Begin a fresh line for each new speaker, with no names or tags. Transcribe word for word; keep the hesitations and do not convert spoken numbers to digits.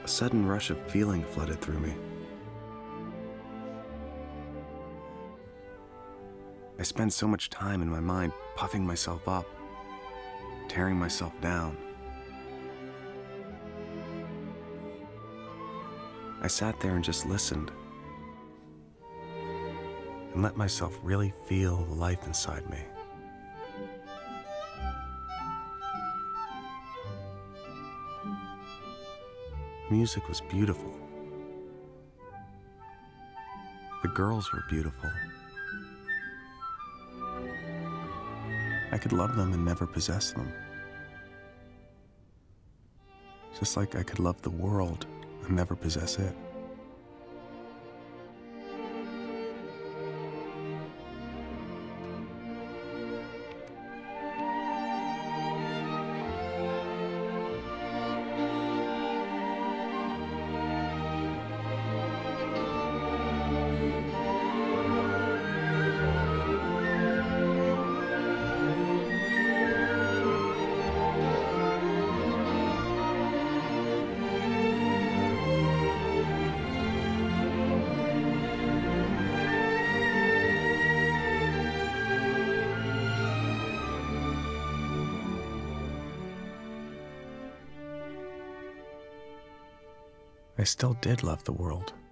A sudden rush of feeling flooded through me. I spend so much time in my mind puffing myself up, tearing myself down. I sat there and just listened and let myself really feel the life inside me. Music was beautiful. The girls were beautiful. I could love them and never possess them. Just like I could love the world and never possess it. I still did love the world.